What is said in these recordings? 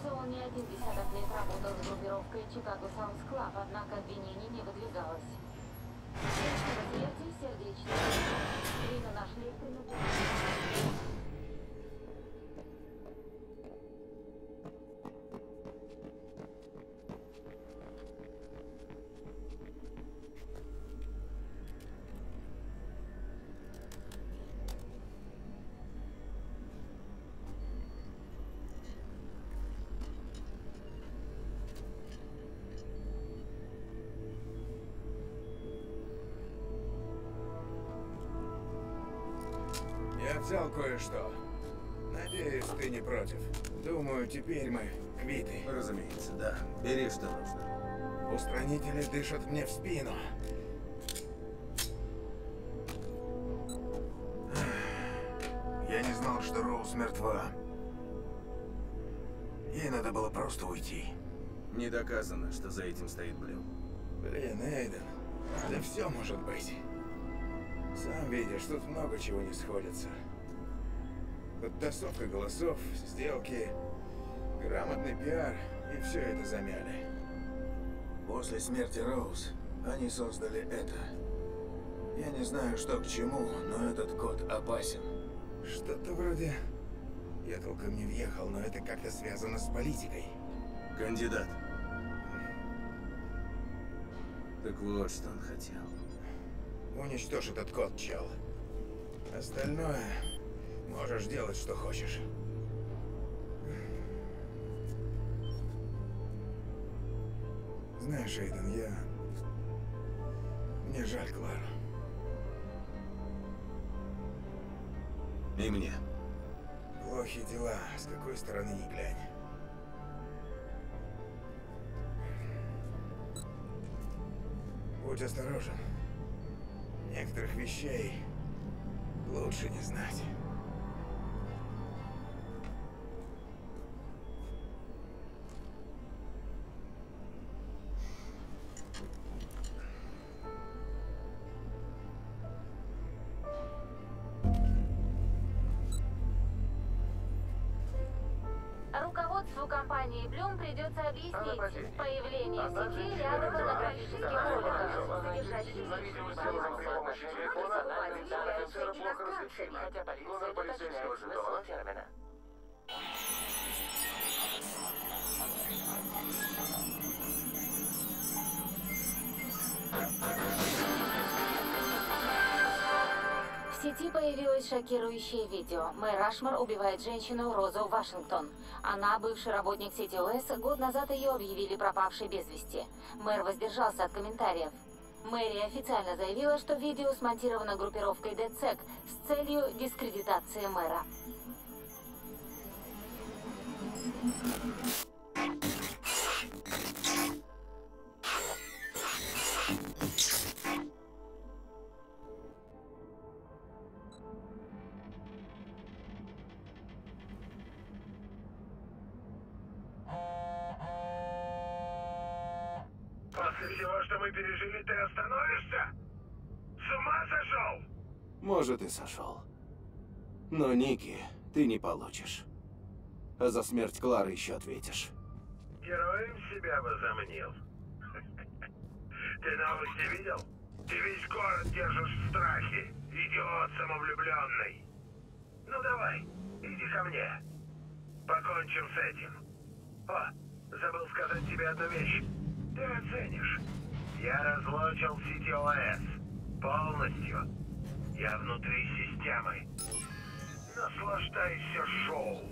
он не один десяток лет работал с группировкой Chicago Sounds Club, однако обвинений не выдвигалось. Причина смерти – сердечная. Рину нашли принадлежащей. Я взял кое-что. Надеюсь, ты не против. Думаю, теперь мы квиты. Разумеется, да. Бери, что нужно. Устранители дышат мне в спину. Я не знал, что Роуз мертва. Ей надо было просто уйти. Не доказано, что за этим стоит Блюм. Блин, Эйден, да все может быть. Сам видишь, тут много чего не сходится. Подтасовка голосов, сделки, грамотный пиар, и все это замяли. После смерти Роуз они создали это. Я не знаю, что к чему, но этот код опасен. Что-то вроде... Я толком не въехал, но это как-то связано с политикой. Кандидат. Так вот, что он хотел. Уничтожь этот код, чел. Остальное можешь делать, что хочешь. Знаешь, Эйден, мне жаль Клару. И мне. Плохие дела, с какой стороны ни глянь. Будь осторожен. Некоторых вещей лучше не знать. Руководству компании Блюм придется объяснить появление сети рядом порнографических роликов, содержащих информацию персональных данных женщин-иностранцев, хотя полиция не уточняет смысл термина. В сети появилось шокирующее видео. Мэй Рашмор убивает женщину Розу Вашингтон. Она бывший работник сети ОС, год назад ее объявили пропавшей без вести. Мэр воздержался от комментариев. Мэрия официально заявила, что видео смонтировано группировкой DedSec с целью дискредитации мэра. После всего, что мы пережили, ты остановишься? С ума сошел? Может, и сошел. Но, Ники, ты не получишь. А за смерть Клары еще ответишь. Героем себя возомнил. Ты новости видел? Ты весь город держишь в страхе. Идиот самовлюбленный. Ну давай, иди ко мне. Покончим с этим. О, забыл сказать тебе одну вещь. Ты оценишь. Я разлочил сети ОС. Полностью. Я внутри системы. Наслаждайся шоу.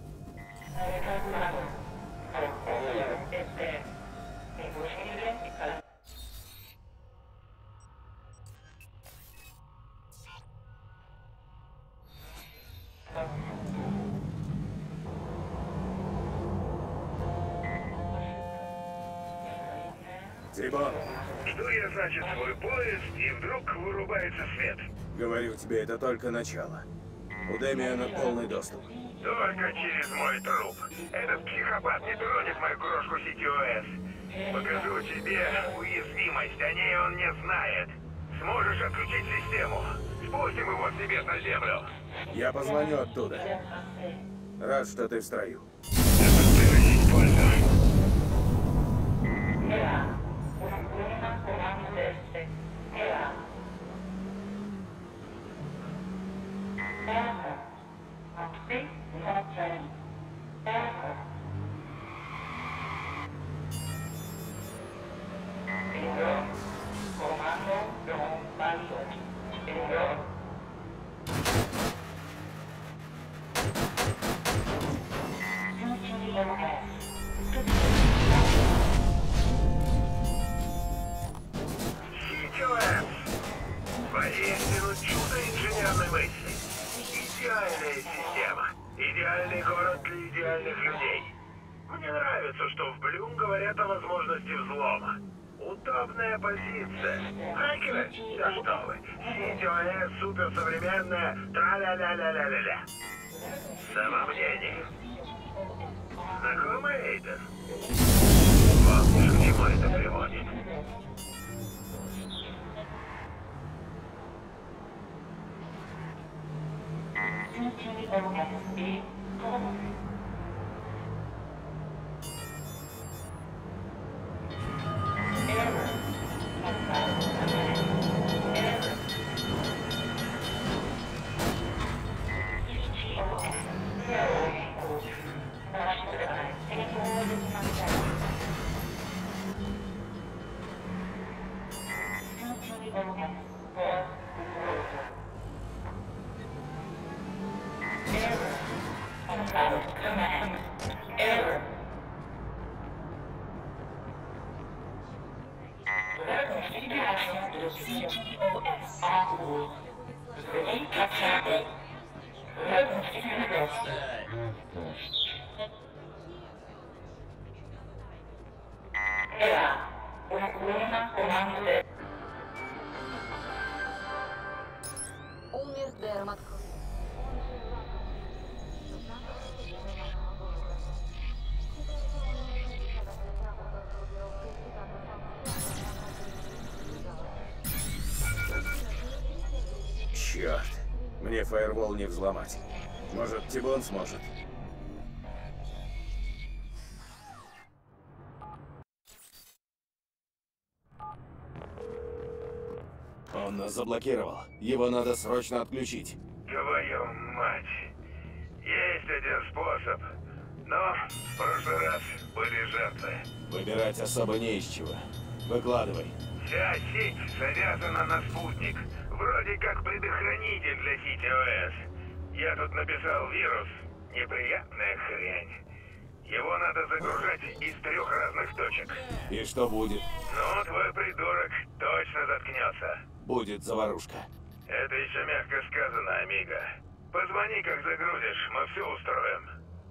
Тибо, Жду я, значит, свой поезд, и вдруг вырубается свет. говорю тебе, это только начало. У Дэмиана полный доступ. Только через мой труп. Этот психопат не тронет мою крошку сети ОС. Покажу тебе уязвимость, о ней он не знает. Сможешь отключить систему? Спустим его с небес на землю. Я позвоню оттуда. Рад, что ты в строю. Это ты пользу. CTOS. Воистину чудо инженерной мысли. Идеальная система. Идеальный город для идеальных людей. Мне нравится, что в Блюм говорят о возможности взлома. Удобная позиция. Хакеры? Да что вы. CTOS суперсовременная. Тра-ля-ля-ля-ля-ля-ля. Самомнение. Знакомый Эйден? Помнишь, к чему это приводит? Умер Дермат. Черт, мне фаервол не взломать. Может, Тибон сможет? Он нас заблокировал. Его надо срочно отключить. Твою мать. Есть один способ. Но в прошлый раз были жертвы. Выбирать особо не из чего. Выкладывай. Вся сеть завязана на спутник. Вроде как предохранитель для CTOS. Я тут написал вирус. Неприятная хрень. Его надо загружать из 3 разных точек. И что будет? Ну, твой придурок точно заткнется. Будет заварушка. Это еще мягко сказано, Амиго. Позвони, как загрузишь, мы все устроим.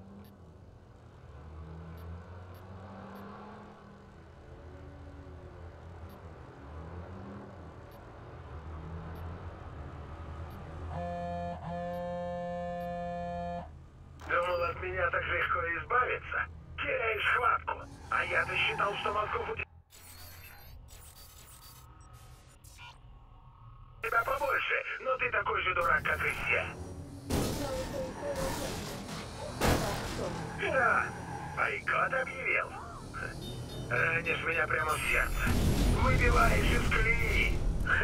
Думал, от меня так легко избавиться? Теряешь хватку. А я-то считал, что мозгов у тебя побольше, но ты такой же дурак, как и все. Что? Бойкот объявил? Ранишь меня прямо в сердце. Выбиваешь из колеи.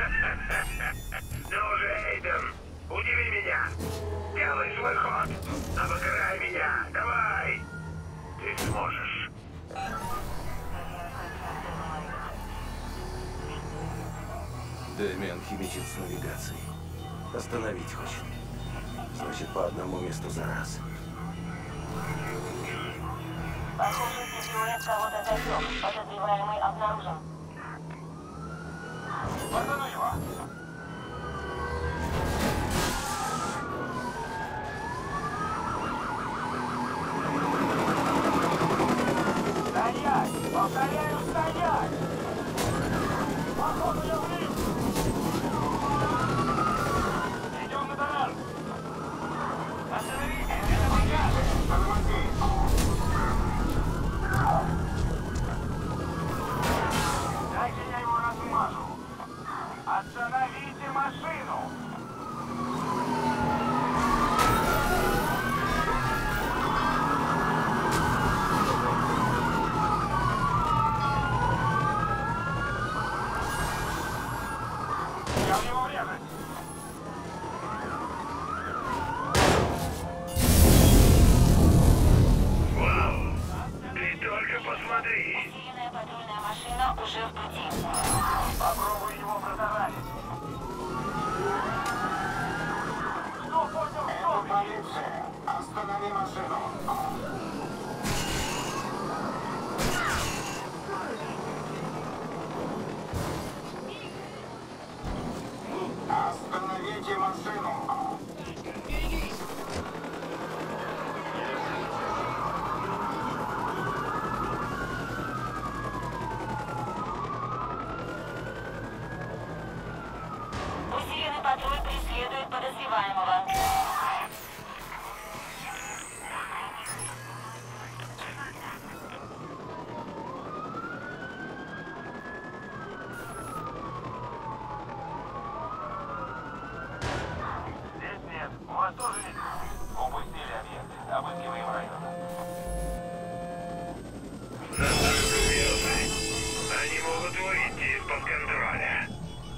Ну уже, Эйден, удиви меня. Делай свой ход. Обыграй меня. Давай. Ты сможешь. Дэмиан химичит с навигацией. Остановить хочет. Значит, по одному месту за раз. Похоже, CTOS кого-то засек. Подозреваемый обнаружен. Вот оно его. Стоять! Повторяю, стоять! Походу, я влип! Идем на таран! Остановитесь! Это приказ! Дайте я его размажу! Остановите машину! подозреваемого. Здесь нет. У вас тоже нет. Упустили объект. Обыскиваем район. Настолько звезды. Они могут выйти из-под контроля.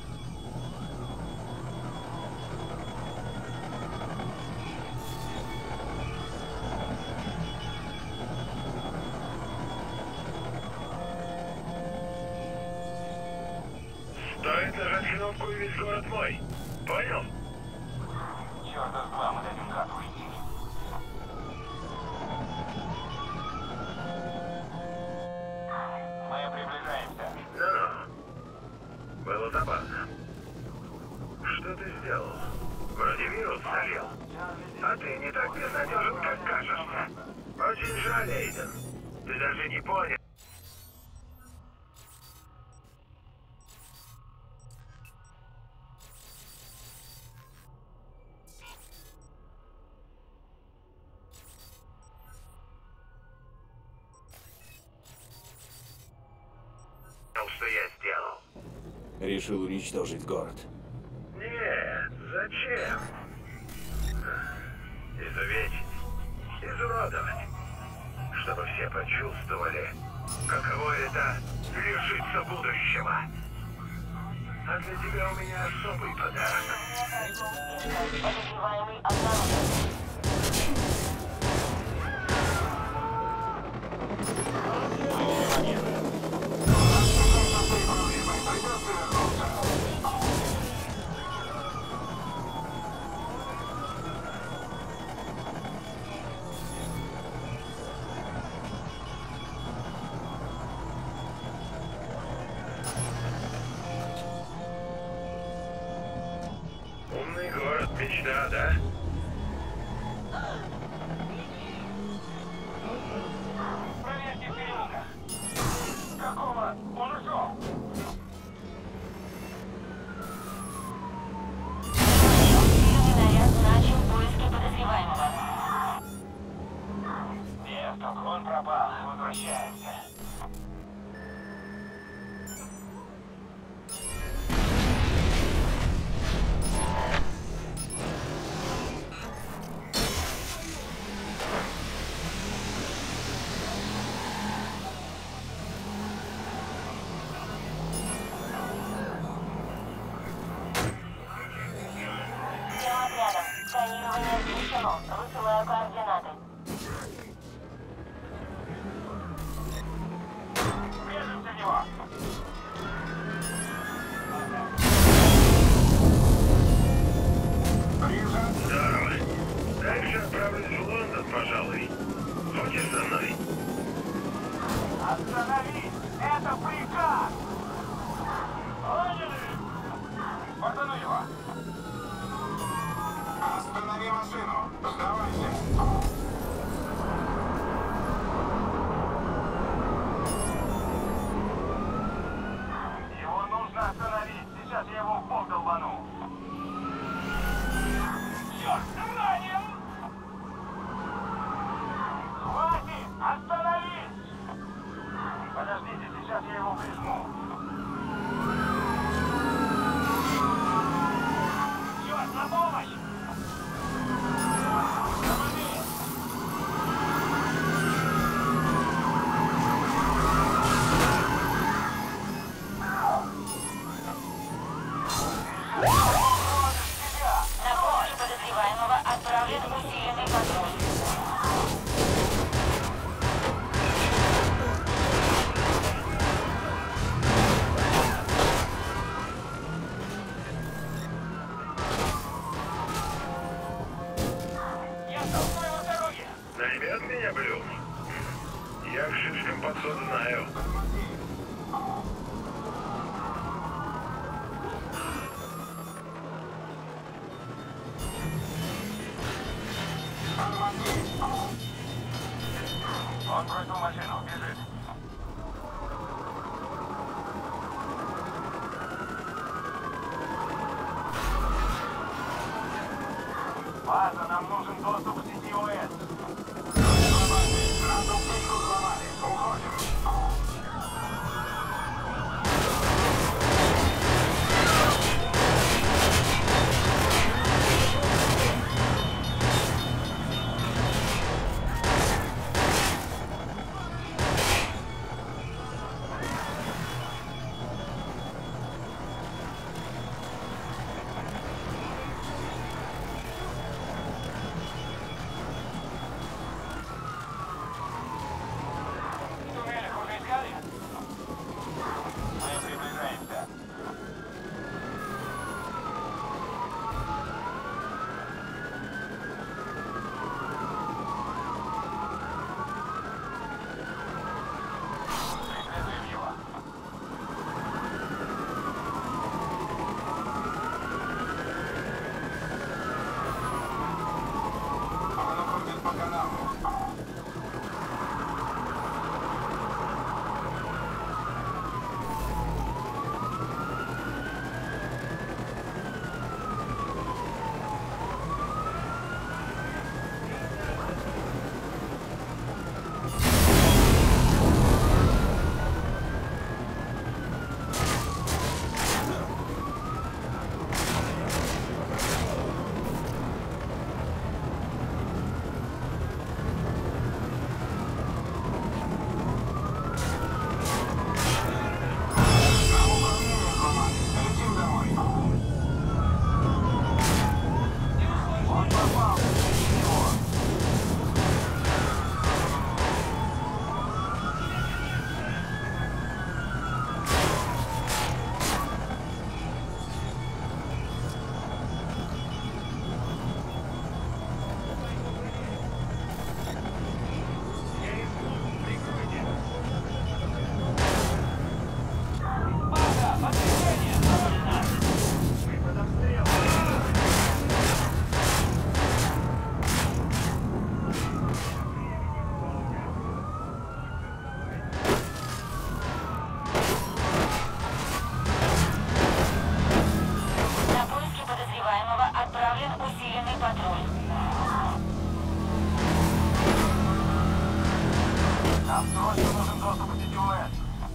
Стоит нажать кнопку, и весь город мой. Понял? Чёрта с два, мы дадим газу уйти. Мы приближаемся. Ну-ну. Было забавно. Что ты сделал? Вроде вирус залил. А ты не так безнадежен, как кажешься. Очень жаль, Эйден. Ты даже не понял. Что я сделал? Решил уничтожить город. Нет, зачем? Изувечить, изуродовать, чтобы все почувствовали, каково это лишиться будущего. А для тебя у меня особый подарок. Подозреваемый обнаружен. Умный город, мечта, да? Проверьте периметр. Какого? Он ушел. Сильный наряд начал поиски подозреваемого. Нет, он пропал. Возвращаемся. Всем отрядам. Сканирование завершено. Высылаю координаты. Врежемся в него. Здорово. Дальше отправлюсь в Лондон, пожалуй. Хочешь со мной? Остановись! Это приказ! Поняли? Портану его. Останови машину. Сдавайся. Его нужно остановить. Сейчас я его в бок долбану. Черт, ранен! Хватит! Остановись! Подождите, сейчас я его прижму. Черт, на помощь! Помоги! На помощь подозреваемого отправлен усиленный патруль. Я толкну его с дороги! Наймет меня, Блюм? Я в шишком подход знаю. Он бросил машину, бежит. Нам нужен доступ к сети ОС. Сразу птичку взломали. Уходим. Нам срочно нужен доступ к сети ОС.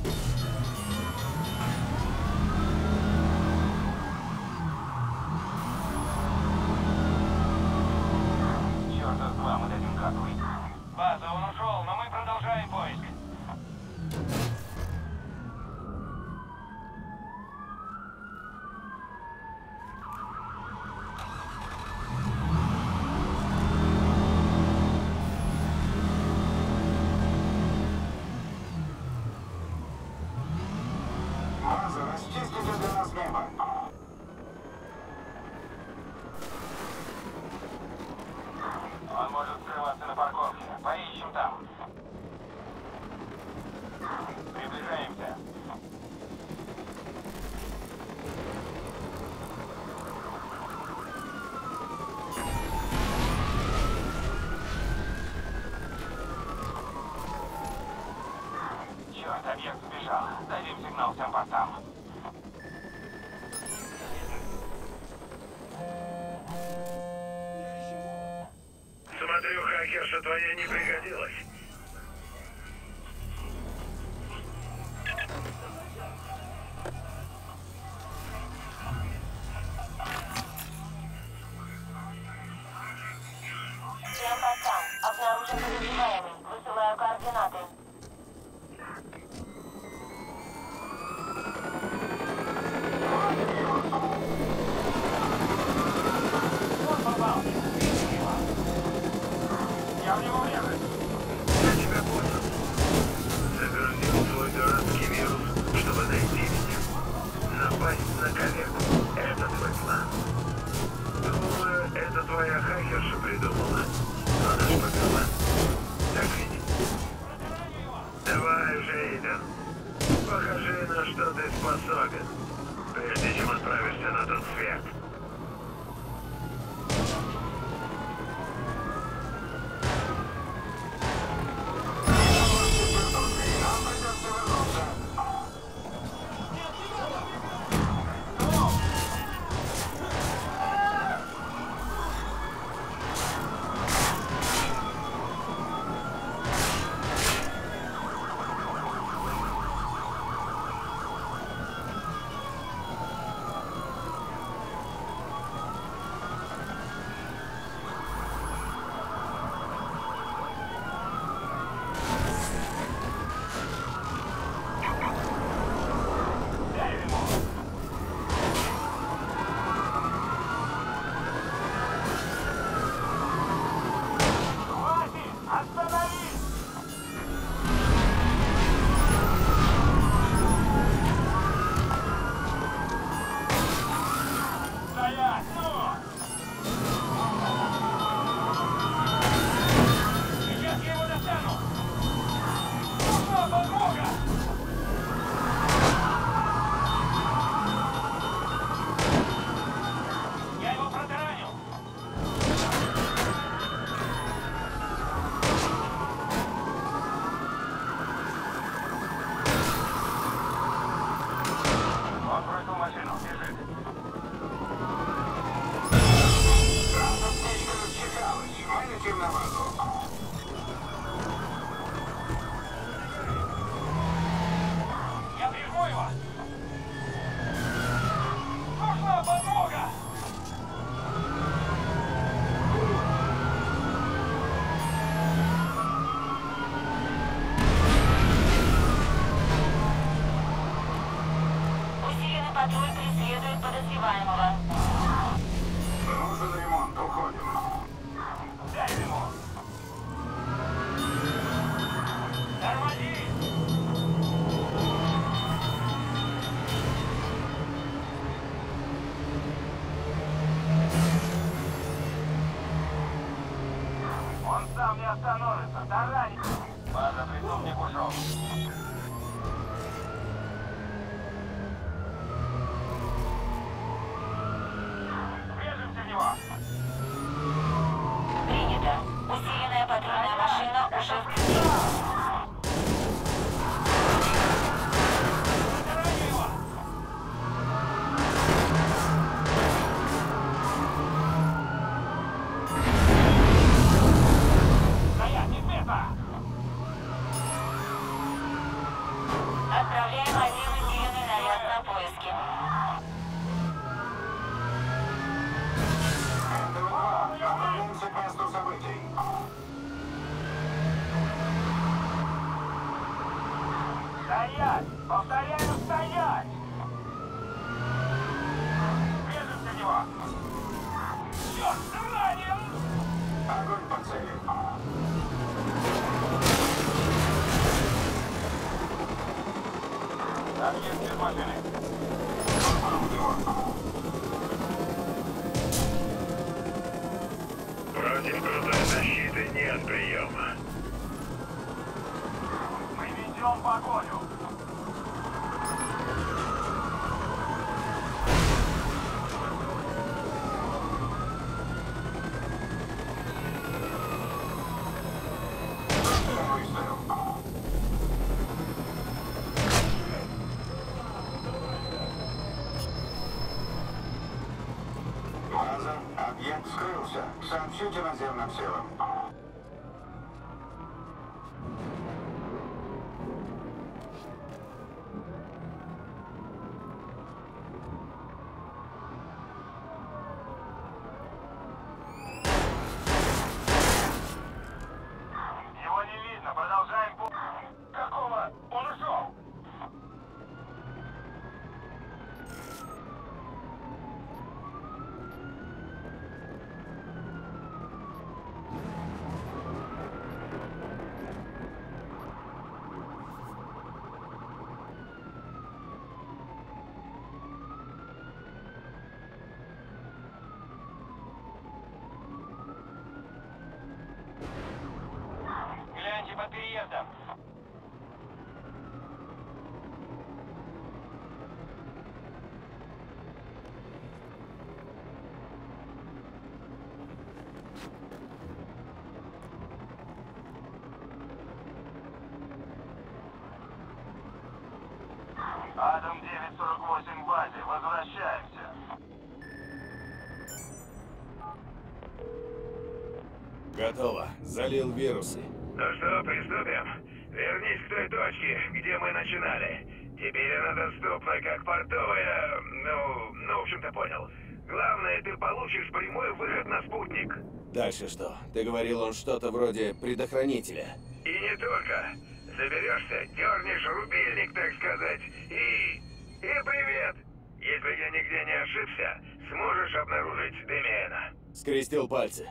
Чёрта с два, мы дадим как выйти. База, он ушел, но мы продолжаем поиск. База, расчистите для нас небо. Он может скрываться на парковке. Поищем там. Приближаемся. Черт, объект сбежал. Дадим сигнал всем постам. Смотрю, хакерша твоя не пригодилась. Всем постам. Обнаружен подозреваемый. Высылаю координаты. Он попал. Я в него врежусь. Я тебя понял. Завернил свой дурацкий вирус, чтобы найти меня. Напасть на коллегу. Это твой план. Думаю, это твоя хакерша придумала. Она шпаговала. Так ведь? Давай уже, Эйден. Покажи, на что ты способен, прежде чем отправишься на тот свет. Патруль преследует подозреваемого. Нужен ремонт, уходим. Дай ремонт. Тормози! Он сам не остановится, тарань! Ладно, преступник ушел. Врежемся в него! Принято. Усиленная патрульная машина уже в пути. Тараньте его! Стоять, не сметься! Отправляем один усиленный наряд на поиски. Направляемся к месту событий. Стоять! Повторяю, стоять! Врежемся в него! Черт, ранен! Огонь по цели. Отъезд без машины. Против крутой защиты нет приема. Мы ведем погоню. Выстрел. База, объект скрылся. Сообщите наземным силам. Его не видно, продолжаем путь. Какого? Он ушел. Гляньте под переездом. Адам 948 в базе. Возвращаемся. Готово. Залил вирусы. Ну что, приступим? Вернись к той точке, где мы начинали. Теперь она доступна как портовая... Ну, в общем, ты понял. Главное, ты получишь прямой выход на спутник. Дальше что? Ты говорил, он что-то вроде предохранителя. И не только. Заберешься, дернешь рубильник, так сказать, и привет! Если я нигде не ошибся, сможешь обнаружить Демиэна. Скрестил пальцы.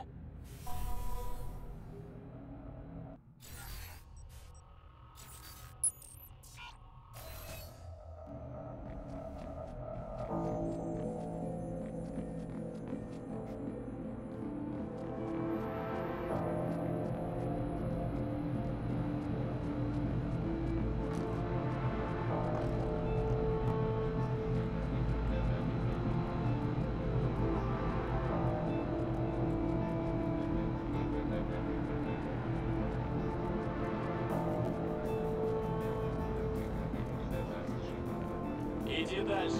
Иди дальше.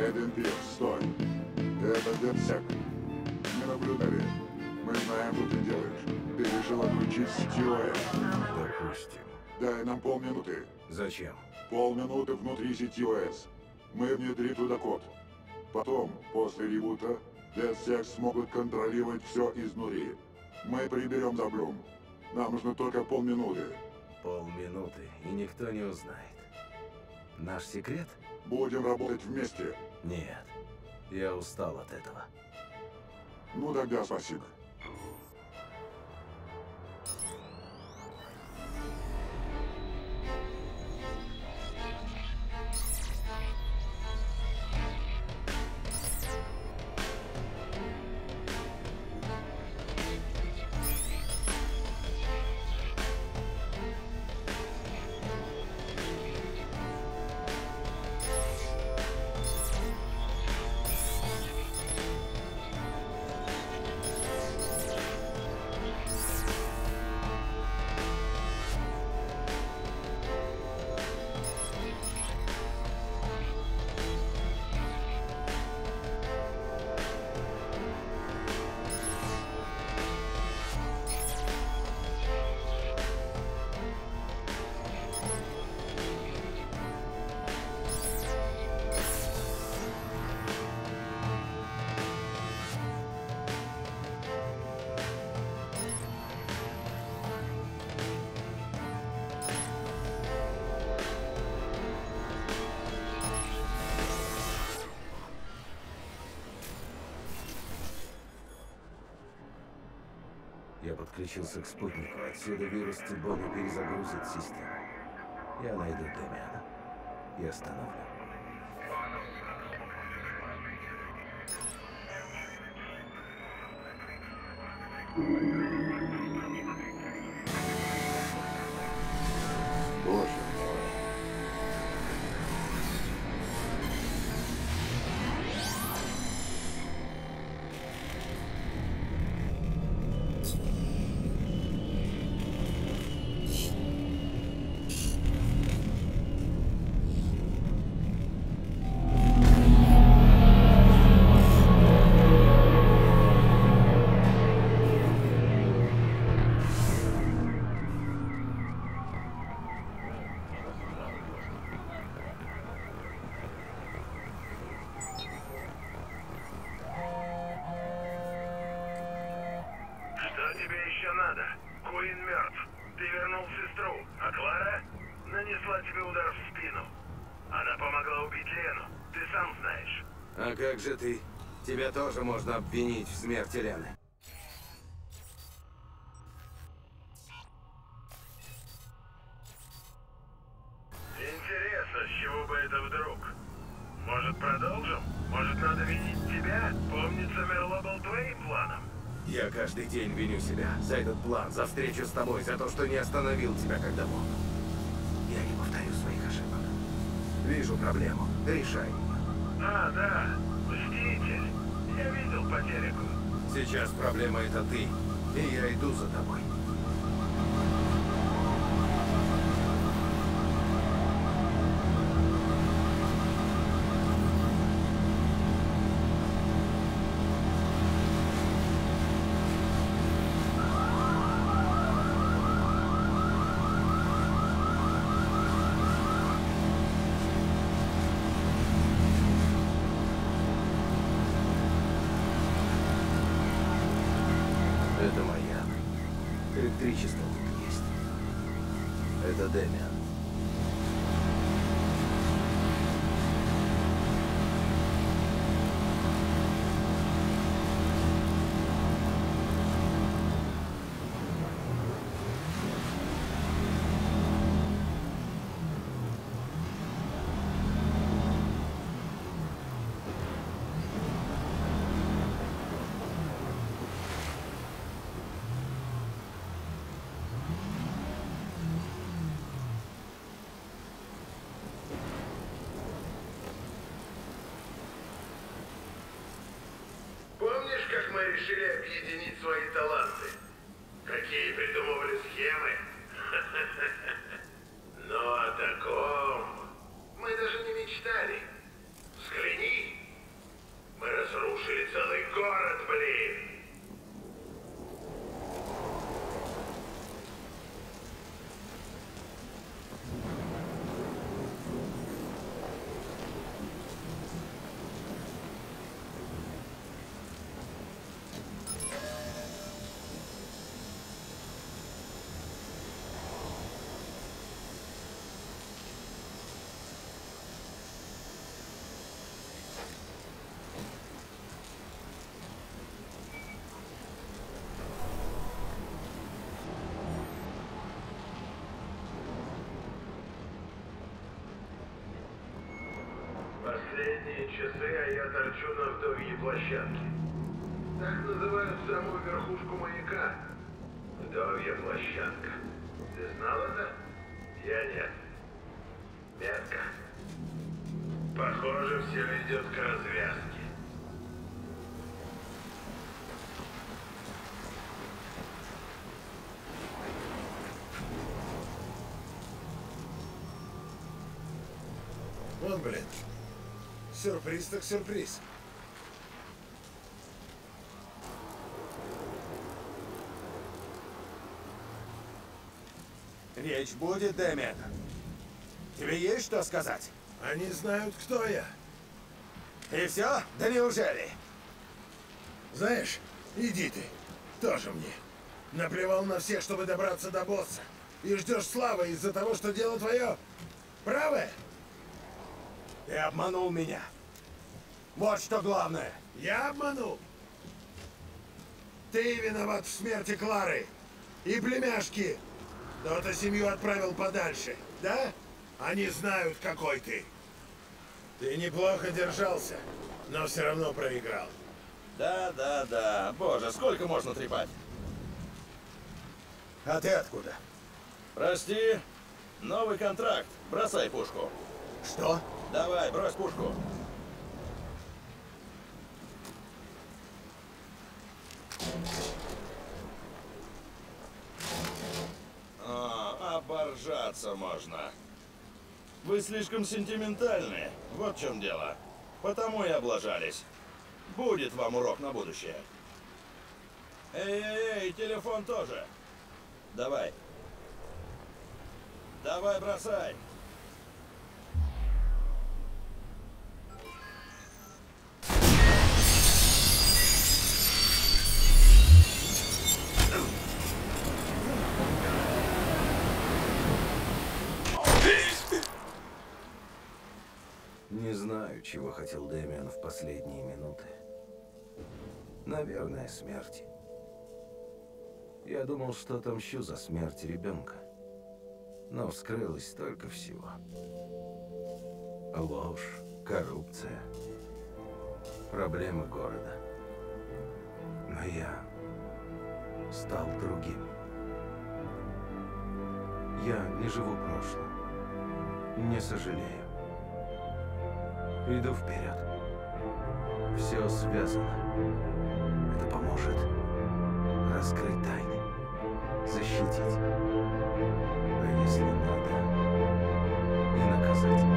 Эден Пирс, стой. Это Дерсек. Не наблюдали. Мы знаем, что ты делаешь. Ты решил отключить TOS. Допустим. Дай нам полминуты. Зачем? Полминуты внутри TOS. Мы внедрим туда код. Потом, после ребута, Дерсек смогут контролировать все изнутри. Мы приберем за Блум. Нам нужно только полминуты. Полминуты, и никто не узнает. Наш секрет? Будем работать вместе. Нет. Я устал от этого. Ну тогда спасибо. Я подключился к спутнику. Отсюда вирус Тибона перезагрузит систему. Я найду Дэмиана и остановлю. Боже мой. Что тебе еще надо? Куин мертв. Ты вернул сестру, а Клара нанесла тебе удар в спину. Она помогла убить Лену. Ты сам знаешь. А как же ты? Тебя тоже можно обвинить в смерти Лены. Интересно, с чего бы это вдруг? Может, продолжим? Может, надо винить тебя? Помнится, Мерло был твоим планом. Я каждый день виню себя за этот план, за встречу с тобой, за то, что не остановил тебя, когда мог. Я не повторю своих ошибок. Вижу проблему. Решай. А, да. Мститель. Я видел по телеку. Сейчас проблема это ты, и я иду за тобой. Это моя. Электричество тут есть. Это Дэмиан. Помнишь, как мы решили объединить свои таланты? Какие придумывали схемы? Но о таком мы даже не мечтали. Взгляни, Разрушили целый город, блин! Последние часы, а я торчу на вдовьей площадке. Так называют самую верхушку маяка. Вдовья площадка. Ты знал это? Я нет. Метко. Похоже, все ведет к развязке. Вот, блин. Сюрприз так сюрприз. Речь будет, Дэмиан. Тебе есть что сказать? Они знают, кто я. И все? Да неужели? Знаешь, иди ты. Тоже мне. Наплевал на всех, чтобы добраться до босса. И ждешь славы из-за того, что дело твое правое? Ты обманул меня. Вот что главное. Я обманул? Ты виноват в смерти Клары и племяшки. Кто-то семью отправил подальше, да? Они знают, какой ты. Ты неплохо держался, но все равно проиграл. Да. Боже, сколько можно трепать? А ты откуда? Прости. Новый контракт. Бросай пушку. Что? Давай, брось пушку. Оборжаться можно. Вы слишком сентиментальны. Вот в чем дело. Потому и облажались. Будет вам урок на будущее. Эй, телефон тоже. Давай. Давай, бросай. Не знаю, чего хотел Дэмиан в последние минуты. Наверное, смерти. Я думал, что отомщу за смерть ребенка. Но вскрылось столько всего. Ложь, коррупция, проблемы города. Но я стал другим. Я не живу прошлым. Не сожалею. Иду вперед. Все связано. Это поможет раскрыть тайны, защитить. А если надо, и наказать.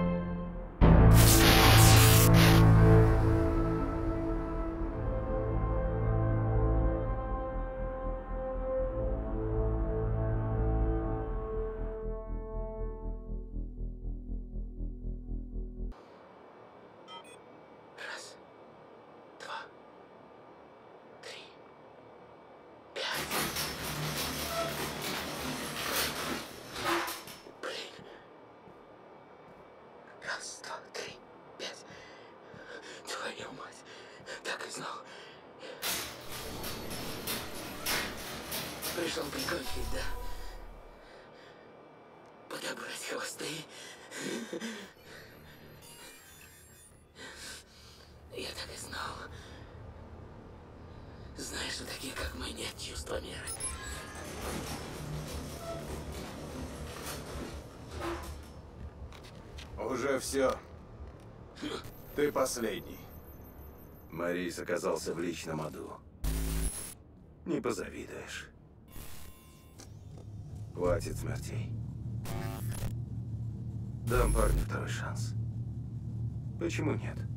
Пришел прикончить, да? Подобрать хвосты. Я так и знал. Знаешь, у таких, как мы, нет чувства меры. Уже все. Ты последний. Морис оказался в личном аду. Не позавидуешь. Хватит смертей. Дам парню второй шанс. Почему нет?